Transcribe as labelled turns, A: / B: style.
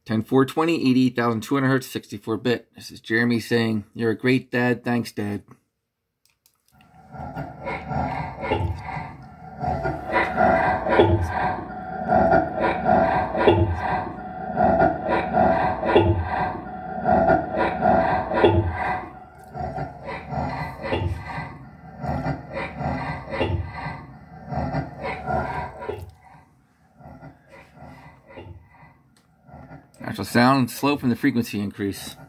A: 10-4-20, 88,200 hertz, 64-bit. This is Jeremy saying, "You're a great dad. Thanks, Dad." Natural sound slow from the frequency increase.